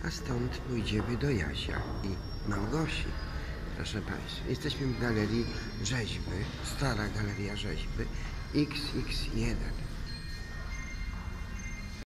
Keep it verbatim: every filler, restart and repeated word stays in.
a stąd pójdziemy do Jasia i Małgosi. Proszę Państwa, jesteśmy w galerii rzeźby, stara galeria rzeźby X X jeden.